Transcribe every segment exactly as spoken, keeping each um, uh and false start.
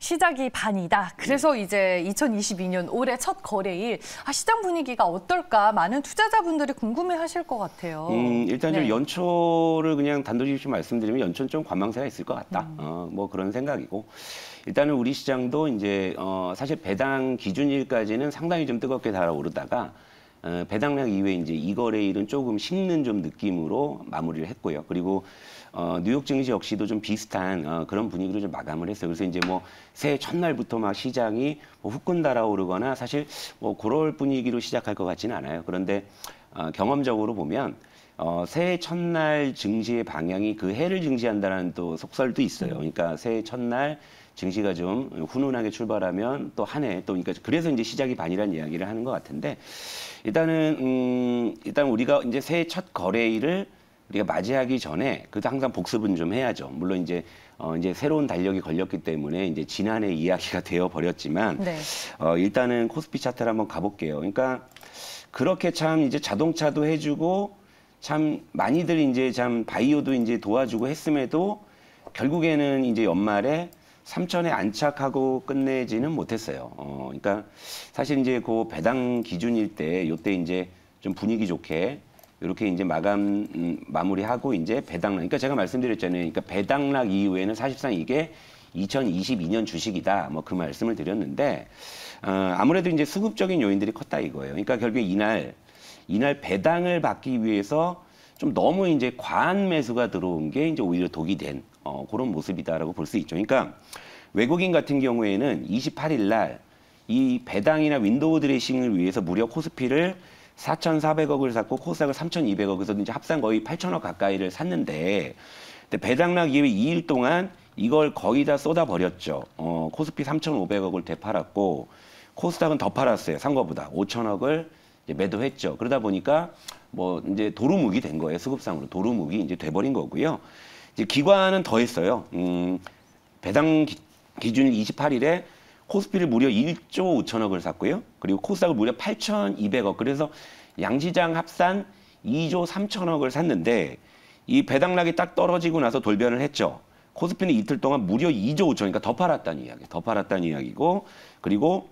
시작이 반이다. 그래서 이제 이천이십이 년 올해 첫 거래일 아, 시장 분위기가 어떨까 많은 투자자분들이 궁금해하실 것 같아요. 음, 일단 좀 네. 연초를 그냥 단도직입 말씀드리면 연초는 좀 관망세가 있을 것 같다. 음. 어, 뭐 그런 생각이고 일단은 우리 시장도 이제 어, 사실 배당 기준일까지는 상당히 좀 뜨겁게 달아오르다가 어, 배당락 이후에 이제 이 거래일은 조금 식는 좀 느낌으로 마무리를 했고요. 그리고 어, 뉴욕 증시 역시도 좀 비슷한 어, 그런 분위기로 좀 마감을 했어요. 그래서 이제 뭐 새해 첫날부터 막 시장이 뭐 후끈 달아오르거나 사실 뭐 그럴 분위기로 시작할 것 같지는 않아요. 그런데 어, 경험적으로 보면 어, 새해 첫날 증시의 방향이 그 해를 증시한다는 또 속설도 있어요. 그러니까 새해 첫날 증시가 좀 훈훈하게 출발하면 또 한 해 또 그러니까 그래서 이제 시작이 반이라는 이야기를 하는 것 같은데 일단은 음, 일단 우리가 이제 새해 첫 거래일을 우리가 맞이하기 전에 그래도 항상 복습은 좀 해야죠. 물론 이제 어 이제 새로운 달력이 걸렸기 때문에 이제 지난해 이야기가 되어 버렸지만 네. 어 일단은 코스피 차트를 한번 가볼게요. 그러니까 그렇게 참 이제 자동차도 해주고 참 많이들 이제 참 바이오도 이제 도와주고 했음에도 결국에는 이제 연말에 삼천에 안착하고 끝내지는 못했어요. 어 그러니까 사실 이제 그 배당 기준일 때 요때 이제 좀 분위기 좋게 이렇게 이제 마감 음, 마무리하고 이제 배당락. 그러니까 제가 말씀드렸잖아요. 그러니까 배당락 이후에는 사실상 이게 이천이십이 년 주식이다. 뭐 그 말씀을 드렸는데 어, 아무래도 이제 수급적인 요인들이 컸다 이거예요. 그러니까 결국에 이날 이날 배당을 받기 위해서 좀 너무 이제 과한 매수가 들어온 게 이제 오히려 독이 된 어, 그런 모습이다라고 볼 수 있죠. 그러니까 외국인 같은 경우에는 이십팔 일 날 이 배당이나 윈도우 드레싱을 위해서 무려 코스피를 사천사백억을 샀고 코스닥을 삼천이백억에서 이제 합산 거의 팔천억 가까이를 샀는데 근데 배당락 이후에 이 일 동안 이걸 거의 다 쏟아버렸죠. 어, 코스피 삼천오백억을 되팔았고 코스닥은 더 팔았어요. 산 거보다 오천억을 이제 매도했죠. 그러다 보니까 뭐 이제 도루묵이 된 거예요. 수급상으로 도루묵이 이제 돼버린 거고요. 이제 기관은 더 했어요. 음, 배당 기, 기준 이십팔 일에 코스피를 무려 일조 오천억을 샀고요. 그리고 코스닥을 무려 팔천이백억. 그래서 양시장 합산 이조 삼천억을 샀는데 이 배당락이 딱 떨어지고 나서 돌변을 했죠. 코스피는 이틀 동안 무려 이조 오천, 그러니까 더 팔았다는 이야기, 더 팔았다는 이야기고, 그리고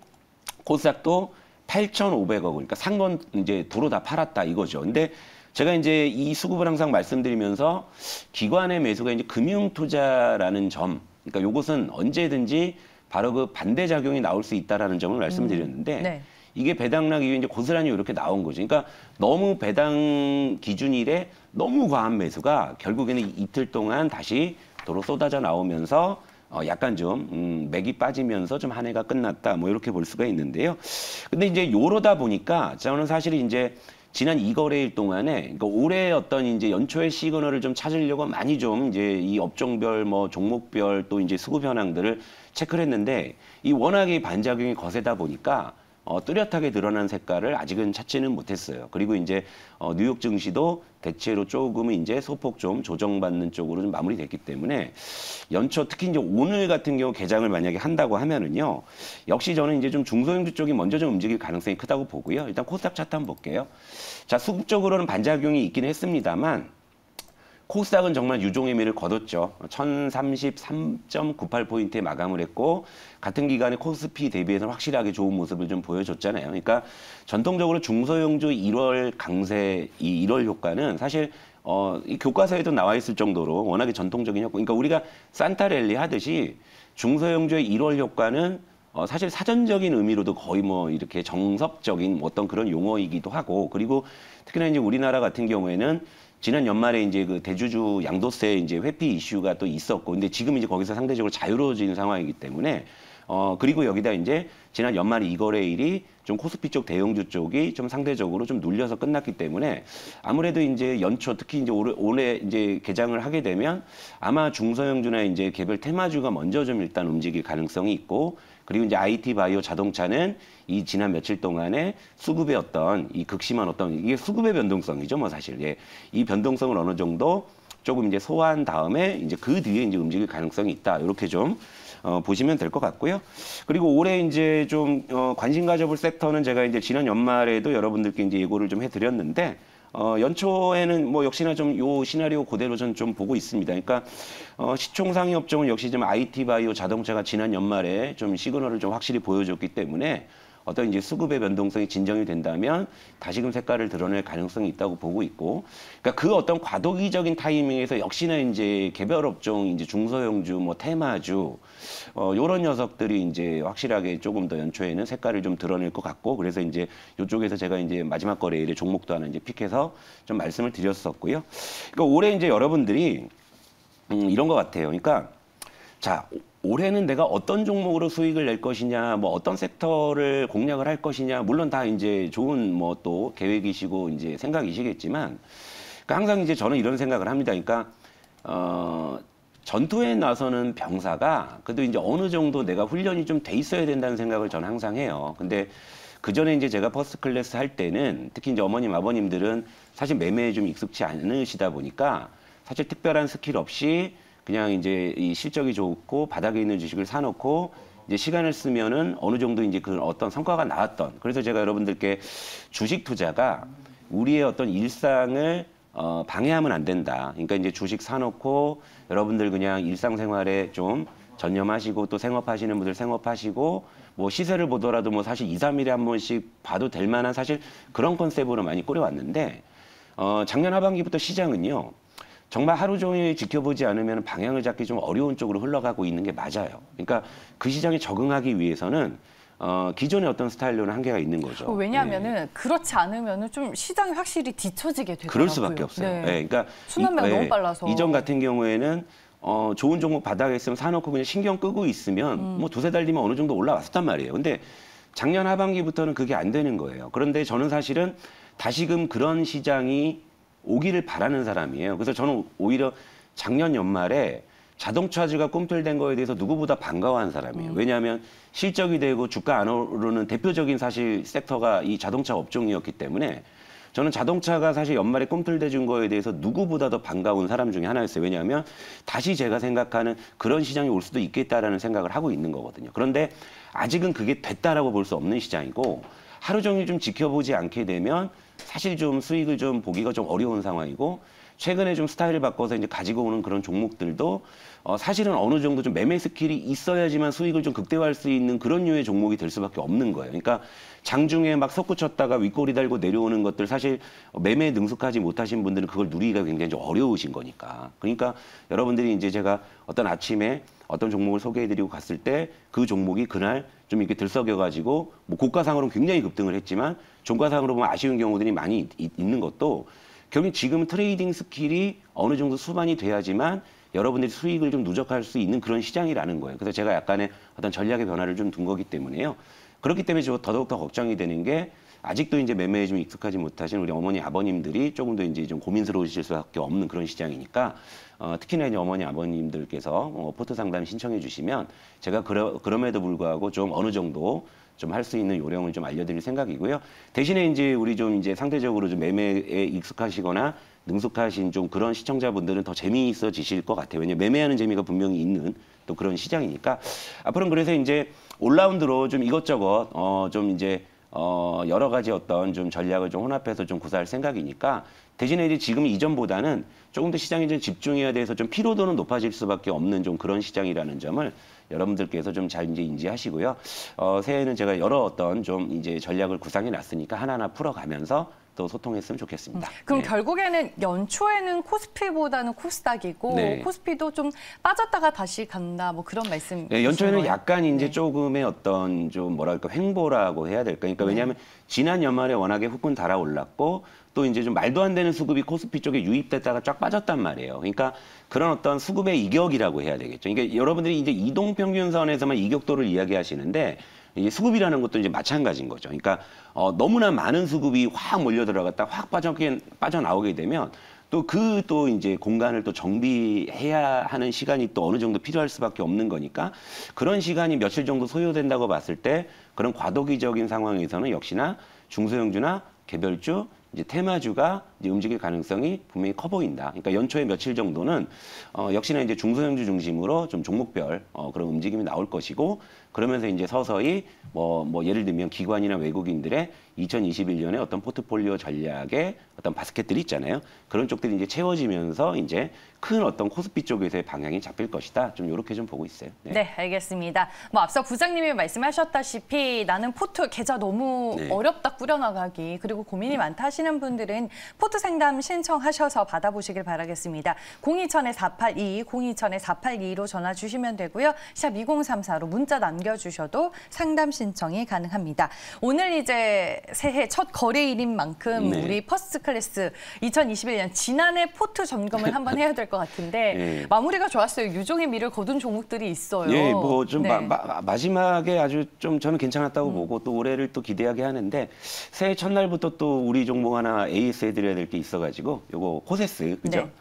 코스닥도 팔천오백억, 그러니까 산 건 이제 도로 다 팔았다 이거죠. 근데 제가 이제 이 수급을 항상 말씀드리면서 기관의 매수가 이제 금융투자라는 점, 그러니까 요것은 언제든지 바로 그 반대작용이 나올 수 있다라는 점을 말씀드렸는데 음, 네. 이게 배당락 이후에 이제 고스란히 이렇게 나온 거죠. 그러니까 너무 배당 기준일에 너무 과한 매수가 결국에는 이틀 동안 다시 도로 쏟아져 나오면서 어 약간 좀 음, 맥이 빠지면서 좀 한 해가 끝났다 뭐 이렇게 볼 수가 있는데요. 근데 이제 요러다 보니까 저는 사실 이제 지난 이 거래일 동안에 그러니까 올해 어떤 이제 연초의 시그널을 좀 찾으려고 많이 좀 이제 이 업종별 뭐 종목별 또 이제 수급 현황들을 체크를 했는데 이 워낙에 반작용이 거세다 보니까 어, 뚜렷하게 드러난 색깔을 아직은 찾지는 못했어요. 그리고 이제 어, 뉴욕 증시도 대체로 조금은 이제 소폭 좀 조정받는 쪽으로 좀 마무리됐기 때문에 연초 특히 이제 오늘 같은 경우 개장을 만약에 한다고 하면은요 역시 저는 이제 좀 중소형주 쪽이 먼저 좀 움직일 가능성이 크다고 보고요. 일단 코스닥 차트 한번 볼게요. 자, 수급적으로는 반작용이 있긴 했습니다만 코스닥은 정말 유종의 미를 거뒀죠. 천삼십삼 점 구팔 포인트에 마감을 했고 같은 기간에 코스피 대비해서는 확실하게 좋은 모습을 좀 보여줬잖아요. 그러니까 전통적으로 중소형주 일월 강세 이 일월 효과는 사실 어, 이 교과서에도 나와 있을 정도로 워낙에 전통적인 효과. 그러니까 우리가 산타랠리 하듯이 중소형주의 일월 효과는 어, 사실 사전적인 의미로도 거의 뭐 이렇게 정석적인 어떤 그런 용어이기도 하고 그리고 특히나 이제 우리나라 같은 경우에는 지난 연말에 이제 그 대주주 양도세 이제 회피 이슈가 또 있었고, 근데 지금 이제 거기서 상대적으로 자유로워진 상황이기 때문에, 어, 그리고 여기다 이제 지난 연말 이 거래일이 좀 코스피 쪽 대형주 쪽이 좀 상대적으로 좀 눌려서 끝났기 때문에 아무래도 이제 연초 특히 이제 올해, 올해 이제 개장을 하게 되면 아마 중소형주나 이제 개별 테마주가 먼저 좀 일단 움직일 가능성이 있고 그리고 이제 아이티 바이오 자동차는 이 지난 며칠 동안에 수급의 어떤 이 극심한 어떤 이게 수급의 변동성이죠, 뭐 사실. 예. 이 변동성을 어느 정도 조금 이제 소화한 다음에 이제 그 뒤에 이제 움직일 가능성이 있다. 이렇게 좀 어, 보시면 될 것 같고요. 그리고 올해 이제 좀 어, 관심 가져볼 섹터는 제가 이제 지난 연말에도 여러분들께 이제 예고를 좀 해드렸는데 어, 연초에는 뭐 역시나 좀 요 시나리오 그대로 전 좀 보고 있습니다. 그러니까 어, 시총 상위 업종은 역시 좀 아이티, 바이오, 자동차가 지난 연말에 좀 시그널을 좀 확실히 보여줬기 때문에 어떤 이제 수급의 변동성이 진정이 된다면 다시금 색깔을 드러낼 가능성이 있다고 보고 있고, 그러니까 그 어떤 과도기적인 타이밍에서 역시나 이제 개별 업종, 이제 중소형주, 뭐 테마주, 어, 요런 녀석들이 이제 확실하게 조금 더 연초에는 색깔을 좀 드러낼 것 같고, 그래서 이제 이쪽에서 제가 이제 마지막 거래일에 종목도 하나 이제 픽해서 좀 말씀을 드렸었고요. 그러니까 올해 이제 여러분들이 음, 이런 것 같아요. 그러니까 자, 올해는 내가 어떤 종목으로 수익을 낼 것이냐, 뭐 어떤 섹터를 공략을 할 것이냐, 물론 다 이제 좋은 뭐 또 계획이시고 이제 생각이시겠지만, 그러니까 항상 이제 저는 이런 생각을 합니다. 그러니까 어, 전투에 나서는 병사가 그래도 이제 어느 정도 내가 훈련이 좀 돼 있어야 된다는 생각을 저는 항상 해요. 근데 그 전에 이제 제가 퍼스트 클래스 할 때는 특히 이제 어머님, 아버님들은 사실 매매에 좀 익숙치 않으시다 보니까 사실 특별한 스킬 없이 그냥 이제 이 실적이 좋고 바닥에 있는 주식을 사놓고 이제 시간을 쓰면은 어느 정도 이제 그 어떤 성과가 나왔던. 그래서 제가 여러분들께 주식 투자가 우리의 어떤 일상을 어, 방해하면 안 된다. 그러니까 이제 주식 사놓고 여러분들 그냥 일상생활에 좀 전념하시고 또 생업하시는 분들 생업하시고 뭐 시세를 보더라도 뭐 사실 이, 삼 일에 한 번씩 봐도 될 만한 사실 그런 컨셉으로 많이 꾸려왔는데 어, 작년 하반기부터 시장은요. 정말 하루 종일 지켜보지 않으면 방향을 잡기 좀 어려운 쪽으로 흘러가고 있는 게 맞아요. 그러니까 그 시장에 적응하기 위해서는 어, 기존의 어떤 스타일로는 한계가 있는 거죠. 왜냐하면은 네. 그렇지 않으면은 좀 시장이 확실히 뒤처지게 되더라고요. 그럴 수밖에 없어요. 네. 네. 그러니까 순환매가 이, 너무 네. 빨라서. 이전 같은 경우에는 어, 좋은 종목 바닥에 있으면 사놓고 그냥 신경 끄고 있으면 음. 뭐 두세 달 뒤면 어느 정도 올라왔었단 말이에요. 근데 작년 하반기부터는 그게 안 되는 거예요. 그런데 저는 사실은 다시금 그런 시장이 오기를 바라는 사람이에요. 그래서 저는 오히려 작년 연말에 자동차주가 꿈틀댄 거에 대해서 누구보다 반가워한 사람이에요. 왜냐하면 실적이 되고 주가 안 오르는 대표적인 사실 섹터가 이 자동차 업종이었기 때문에 저는 자동차가 사실 연말에 꿈틀대준 거에 대해서 누구보다 더 반가운 사람 중에 하나였어요. 왜냐하면 다시 제가 생각하는 그런 시장이 올 수도 있겠다라는 생각을 하고 있는 거거든요. 그런데 아직은 그게 됐다라고 볼 수 없는 시장이고 하루 종일 좀 지켜보지 않게 되면 사실 좀 수익을 좀 보기가 좀 어려운 상황이고 최근에 좀 스타일을 바꿔서 이제 가지고 오는 그런 종목들도 어 사실은 어느 정도 좀 매매 스킬이 있어야지만 수익을 좀 극대화할 수 있는 그런 류의 종목이 될 수밖에 없는 거예요. 그러니까 장중에 막 솟구쳤다가 윗꼬리 달고 내려오는 것들 사실 매매에 능숙하지 못하신 분들은 그걸 누리기가 굉장히 좀 어려우신 거니까. 그러니까 여러분들이 이제 제가 어떤 아침에 어떤 종목을 소개해드리고 갔을 때 그 종목이 그날 좀 이렇게 들썩여가지고 뭐 고가상으로는 굉장히 급등을 했지만 종가상으로 보면 아쉬운 경우들이 많이 있, 있는 것도 결국 지금 트레이딩 스킬이 어느 정도 수반이 돼야지만 여러분들이 수익을 좀 누적할 수 있는 그런 시장이라는 거예요. 그래서 제가 약간의 어떤 전략의 변화를 좀 둔 거기 때문에요. 그렇기 때문에 저 더더욱 더 걱정이 되는 게 아직도 이제 매매에 좀 익숙하지 못하신 우리 어머니 아버님들이 조금 더 이제 좀 고민스러우실 수밖에 없는 그런 시장이니까 어, 특히나 이제 어머니 아버님들께서 어, 포트 상담 신청해 주시면 제가 그러, 그럼에도 불구하고 좀 어느 정도 좀 할 수 있는 요령을 좀 알려드릴 생각이고요. 대신에 이제 우리 좀 이제 상대적으로 좀 매매에 익숙하시거나 능숙하신 좀 그런 시청자분들은 더 재미있어지실 것 같아요. 왜냐면 매매하는 재미가 분명히 있는 또 그런 시장이니까 앞으로는 그래서 이제 올라운드로 좀 이것저것 어, 좀 이제 어, 여러 가지 어떤 좀 전략을 좀 혼합해서 좀 구사할 생각이니까 대신에 이제 지금 이전보다는 조금 더 시장에 좀 집중해야 돼서 좀 피로도는 높아질 수밖에 없는 좀 그런 시장이라는 점을 여러분들께서 좀 잘 이제 인지하시고요. 어, 새해에는 제가 여러 어떤 좀 이제 전략을 구상해 놨으니까 하나하나 풀어가면서 또 소통했으면 좋겠습니다. 그럼 네. 결국에는 연초에는 코스피보다는 코스닥이고 네. 코스피도 좀 빠졌다가 다시 간다 뭐 그런 말씀. 네, 연초에는 약간 이제 네. 조금의 어떤 좀 뭐랄까 횡보라고 해야 될까. 그러니까 왜냐하면 지난 연말에 워낙에 후끈 달아올랐고 또 이제 좀 말도 안 되는 수급이 코스피 쪽에 유입됐다가 쫙 빠졌단 말이에요. 그러니까 그런 어떤 수급의 이격이라고 해야 되겠죠. 그러니까 여러분들이 이제 이동평균선에서만 이격도를 이야기하시는데 이제 수급이라는 것도 이제 마찬가지인 거죠. 그러니까 어, 너무나 많은 수급이 확 몰려 들어갔다 확 빠져 빠져나오게 되면 또 그 또 이제 공간을 또 정비해야 하는 시간이 또 어느 정도 필요할 수밖에 없는 거니까 그런 시간이 며칠 정도 소요된다고 봤을 때 그런 과도기적인 상황에서는 역시나 중소형주나 개별주, 이제 테마주가 이제 움직일 가능성이 분명히 커 보인다. 그러니까 연초에 며칠 정도는 어, 역시나 이제 중소형주 중심으로 좀 종목별 어, 그런 움직임이 나올 것이고 그러면서 이제 서서히 뭐, 뭐 예를 들면 기관이나 외국인들의 이천이십일 년에 어떤 포트폴리오 전략의 어떤 바스켓들이 있잖아요. 그런 쪽들이 이제 채워지면서 이제 큰 어떤 코스피 쪽에서의 방향이 잡힐 것이다. 좀 이렇게 좀 보고 있어요. 네, 네 알겠습니다. 뭐 앞서 부장님이 말씀하셨다시피 나는 포트 계좌 너무 네. 어렵다 꾸려나가기 그리고 고민이 많다 하시는 분들은 포트 상담 신청하셔서 받아보시길 바라겠습니다. 공이천에 사팔이이, 공이천에 사팔이이로 전화 주시면 되고요. 샵 이공삼사로 문자 남겨주셔도 상담 신청이 가능합니다. 오늘 이제 새해 첫 거래일인 만큼 네. 우리 퍼스트 클래스 이천이십일 년 지난해 포트 점검을 한번 해야 될 것 같은데 네. 마무리가 좋았어요. 유종의 미를 거둔 종목들이 있어요. 예, 뭐 좀 네. 마지막에 아주 좀 저는 괜찮았다고 음. 보고 또 올해를 또 기대하게 하는데 새해 첫날부터 또 우리 종목 하나 에이에스 해드려야 될 게 있어가지고 요거 코세스 그죠? 네.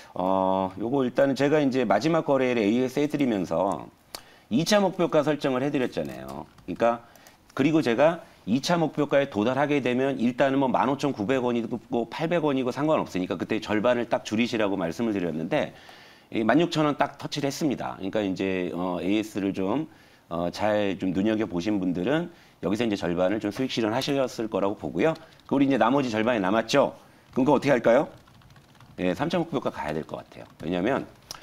어, 요거 일단은 제가 이제 마지막 거래일에 에이에스 해드리면서 이 차 목표가 설정을 해드렸잖아요. 그러니까 그리고 제가 이 차 목표가에 도달하게 되면 일단은 뭐 만 오천구백 원이고 팔백 원이고 상관없으니까 그때 절반을 딱 줄이시라고 말씀을 드렸는데 만 육천 원 딱 터치를 했습니다. 그러니까 이제 어, 에이에스를 좀 어, 잘 좀 눈여겨 보신 분들은 여기서 이제 절반을 좀 수익 실현하셨을 거라고 보고요. 그 우리 이제 나머지 절반이 남았죠. 그럼 그거 어떻게 할까요? 예, 삼 차 목표가 가야 될 것 같아요. 왜냐하면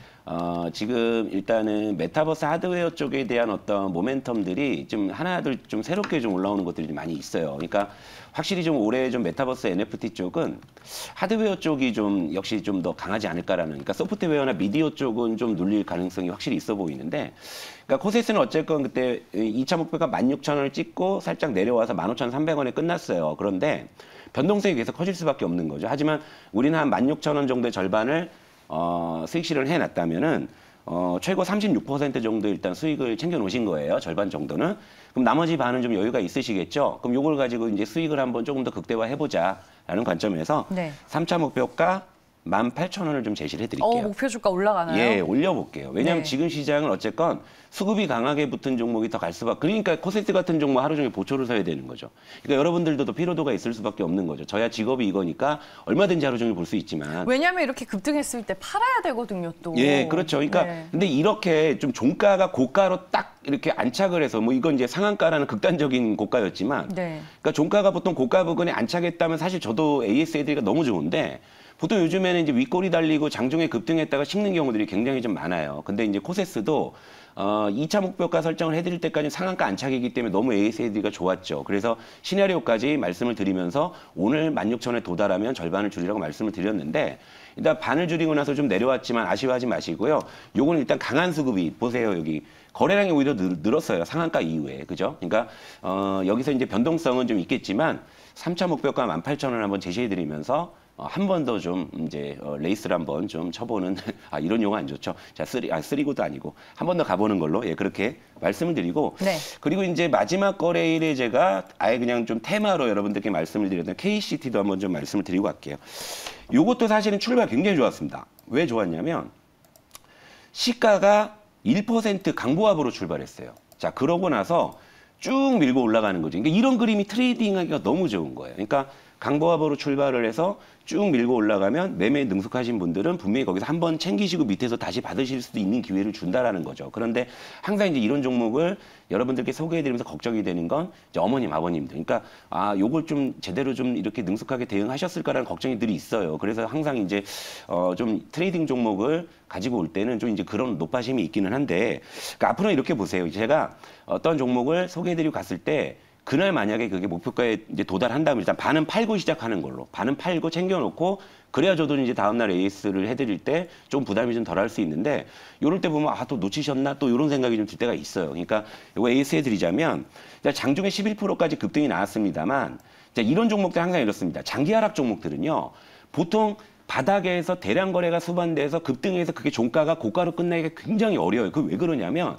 어, 지금 일단은 메타버스 하드웨어 쪽에 대한 어떤 모멘텀들이 좀 하나둘 좀 새롭게 좀 올라오는 것들이 많이 있어요. 그러니까 확실히 좀 올해 좀 메타버스 엔에프티 쪽은 하드웨어 쪽이 좀 역시 좀 더 강하지 않을까라는, 그러니까 소프트웨어나 미디어 쪽은 좀 눌릴 가능성이 확실히 있어 보이는데, 그러니까 코세스는 어쨌건 그때 이 차 목표가 만 육천 원을 찍고 살짝 내려와서 만 오천삼백 원에 끝났어요. 그런데 변동성이 계속 커질 수밖에 없는 거죠. 하지만 우리는 한 만 육천 원 정도의 절반을 어, 수익 실현을 해놨다면은 어, 최고 삼십육 퍼센트 정도 일단 수익을 챙겨 놓으신 거예요. 절반 정도는. 그럼 나머지 반은 좀 여유가 있으시겠죠? 그럼 요걸 가지고 이제 수익을 한번 조금 더 극대화 해보자라는 관점에서 네. 삼 차 목표가 만 팔천 원을 좀 제시를 해드릴게요. 어, 목표 주가 올라가나요? 예, 올려볼게요. 왜냐하면 네. 지금 시장은 어쨌건 수급이 강하게 붙은 종목이 더 갈 수밖에. 그러니까 코세스 같은 종목 하루 종일 보초를 서야 되는 거죠. 그러니까 여러분들도 또 피로도가 있을 수밖에 없는 거죠. 저야 직업이 이거니까 얼마든지 하루 종일 볼 수 있지만. 왜냐하면 이렇게 급등했을 때 팔아야 되거든요, 또. 예, 그렇죠. 그러니까 네. 근데 이렇게 좀 종가가 고가로 딱 이렇게 안착을 해서 뭐 이건 이제 상한가라는 극단적인 고가였지만, 네. 그러니까 종가가 보통 고가 부근에 안착했다면 사실 저도 에이에스 해드리기가 너무 좋은데. 보통 요즘에는 이제 윗골이 달리고 장중에 급등했다가 식는 경우들이 굉장히 좀 많아요. 근데 이제 코세스도 어, 이 차 목표가 설정을 해드릴 때까지 상한가 안착이기 때문에 너무 에이에스 해드리기가 좋았죠. 그래서 시나리오까지 말씀을 드리면서 오늘 만 육천 원에 도달하면 절반을 줄이라고 말씀을 드렸는데, 일단 반을 줄이고 나서 좀 내려왔지만 아쉬워하지 마시고요. 요거는 일단 강한 수급이, 보세요, 여기. 거래량이 오히려 늘, 늘었어요. 상한가 이후에. 그죠? 그러니까, 어, 여기서 이제 변동성은 좀 있겠지만, 삼 차 목표가 만 팔천 원 한번 제시해드리면서, 어, 한 번 더 좀 이제 어, 레이스를 한번 좀 쳐보는, 아 이런 용어 안 좋죠. 자 쓰리 아 쓰리고도 아니고 한 번 더 가보는 걸로, 예 그렇게 말씀을 드리고, 네. 그리고 이제 마지막 거래일에 제가 아예 그냥 좀 테마로 여러분들께 말씀을 드렸던 케이씨티도 한번 좀 말씀을 드리고 갈게요. 요것도 사실은 출발 굉장히 좋았습니다. 왜 좋았냐면 시가가 일 퍼센트 강보합으로 출발했어요. 자 그러고 나서 쭉 밀고 올라가는 거죠. 그러니까 이런 그림이 트레이딩하기가 너무 좋은 거예요. 그러니까 강보합으로 출발을 해서 쭉 밀고 올라가면 매매에 능숙하신 분들은 분명히 거기서 한번 챙기시고 밑에서 다시 받으실 수도 있는 기회를 준다라는 거죠. 그런데 항상 이제 이런 종목을 여러분들께 소개해드리면서 걱정이 되는 건 이제 어머님, 아버님들. 그러니까 아 요걸 좀 제대로 좀 이렇게 능숙하게 대응하셨을까라는 걱정이 늘 있어요. 그래서 항상 이제 어 좀 트레이딩 종목을 가지고 올 때는 좀 이제 그런 노파심이 있기는 한데, 그러니까 앞으로 이렇게 보세요. 제가 어떤 종목을 소개해드리고 갔을 때 그날 만약에 그게 목표가에 이제 도달한다면 일단 반은 팔고 시작하는 걸로, 반은 팔고 챙겨놓고, 그래야 저도 이제 다음날 에이에스를 해드릴 때 좀 부담이 좀 덜할 수 있는데, 요럴 때 보면 아 또 놓치셨나 또 이런 생각이 좀 들 때가 있어요. 그러니까 요거 에이에스 해드리자면 장중에 십일 퍼센트까지 급등이 나왔습니다만, 이런 종목들 항상 이렇습니다. 장기 하락 종목들은요 보통 바닥에서 대량 거래가 수반돼서 급등해서 그게 종가가 고가로 끝나기가 굉장히 어려워요. 그 왜 그러냐면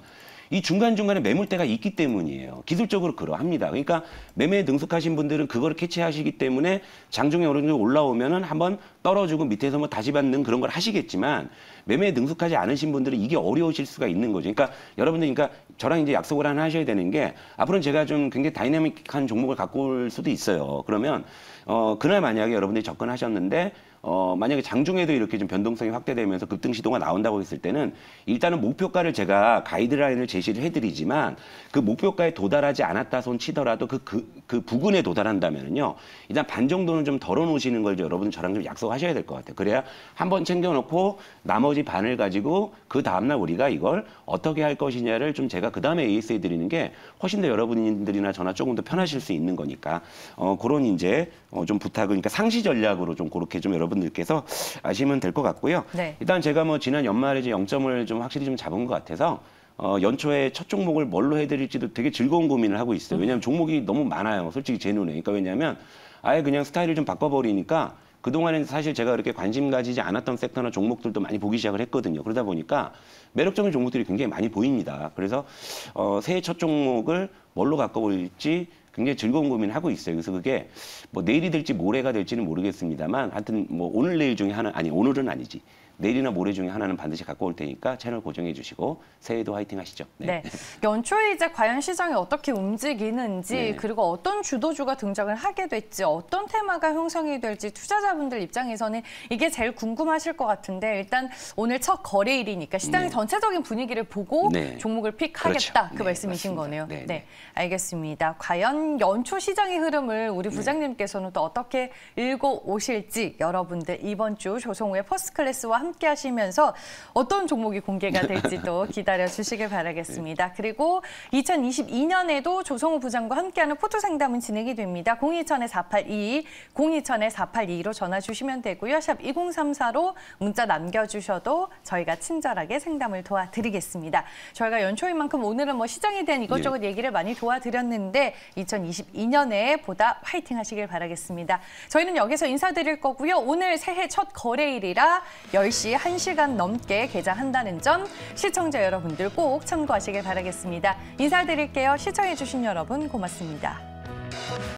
이 중간중간에 매물대가 있기 때문이에요. 기술적으로 그러합니다. 그러니까 매매에 능숙하신 분들은 그거를 캐치하시기 때문에 장중에 어느 정도 올라오면은 한번 떨어지고 밑에서 뭐 다시 받는 그런 걸 하시겠지만 매매에 능숙하지 않으신 분들은 이게 어려우실 수가 있는 거죠. 그러니까 여러분들 그러니까 저랑 이제 약속을 하나 하셔야 되는 게 앞으로는 제가 좀 굉장히 다이내믹한 종목을 갖고 올 수도 있어요. 그러면 어 그날 만약에 여러분들이 접근하셨는데 어, 만약에 장중에도 이렇게 좀 변동성이 확대되면서 급등 시도가 나온다고 했을 때는 일단은 목표가를 제가 가이드라인을 제시를 해드리지만 그 목표가에 도달하지 않았다 손 치더라도 그, 그, 그 부근에 도달한다면은요, 일단 반 정도는 좀 덜어놓으시는 걸 여러분 저랑 좀 약속하셔야 될 것 같아요. 그래야 한번 챙겨놓고 나머지 반을 가지고 그 다음날 우리가 이걸 어떻게 할 것이냐를 좀 제가 그 다음에 에이에스 해드리는 게 훨씬 더 여러분들이나 저나 조금 더 편하실 수 있는 거니까, 어, 그런 이제 어, 좀 부탁을, 그러니까 상시 전략으로 좀 그렇게 좀 여러분 분들께서 아시면 될 것 같고요. 네. 일단 일단 제가 뭐 지난 연말에 이제 영점을 좀 확실히 좀 잡은 것 같아서 어, 연초에 첫 종목을 뭘로 해드릴지도 되게 즐거운 고민을 하고 있어요. 왜냐하면 종목이 너무 많아요. 솔직히 제 눈에. 그러니까 왜냐하면 아예 그냥 스타일을 좀 바꿔버리니까 그동안에는 사실 제가 그렇게 관심 가지지 않았던 섹터나 종목들도 많이 보기 시작을 했거든요. 그러다 보니까 매력적인 종목들이 굉장히 많이 보입니다. 그래서 어, 새해 첫 종목을 뭘로 바꿔볼지 굉장히 즐거운 고민을 하고 있어요. 그래서 그게 뭐 내일이 될지 모레가 될지는 모르겠습니다만 하여튼 뭐 오늘 내일 중에 하나, 아니 오늘은 아니지. 내일이나 모레 중에 하나는 반드시 갖고 올 테니까 채널 고정해 주시고 새해도 화이팅 하시죠. 네. 네. 연초에 이제 과연 시장이 어떻게 움직이는지 네. 그리고 어떤 주도주가 등장을 하게 될지 어떤 테마가 형성이 될지 투자자분들 입장에서는 이게 제일 궁금하실 것 같은데 일단 오늘 첫 거래일이니까 시장의 네. 전체적인 분위기를 보고 네. 종목을 픽하겠다. 그렇죠. 그 네, 말씀이신 맞습니다. 거네요. 네, 네. 네. 알겠습니다. 과연 연초 시장의 흐름을 우리 네. 부장님께서는 또 어떻게 읽고 오실지 여러분들 이번 주 조성우의 퍼스트클래스와 함께 하시면서 어떤 종목이 공개가 될지도 기다려 주시길 바라겠습니다. 그리고 이천이십이 년에도 조성우 부장과 함께하는 포트 상담은 진행이 됩니다. 공이천에 사팔이이, 공이천에 사팔이이로 전화 주시면 되고요. 샵 이공삼사로 문자 남겨주셔도 저희가 친절하게 상담을 도와드리겠습니다. 저희가 연초인 만큼 오늘은 뭐 시장에 대한 이것저것 네. 얘기를 많이 도와드렸는데 이천이십이 년에 보다 화이팅 하시길 바라겠습니다. 저희는 여기서 인사드릴 거고요. 오늘 새해 첫 거래일이라 열 시 한 시간 넘게 개장한다는 점 시청자 여러분들 꼭 참고하시길 바라겠습니다. 인사드릴게요. 시청해주신 여러분 고맙습니다.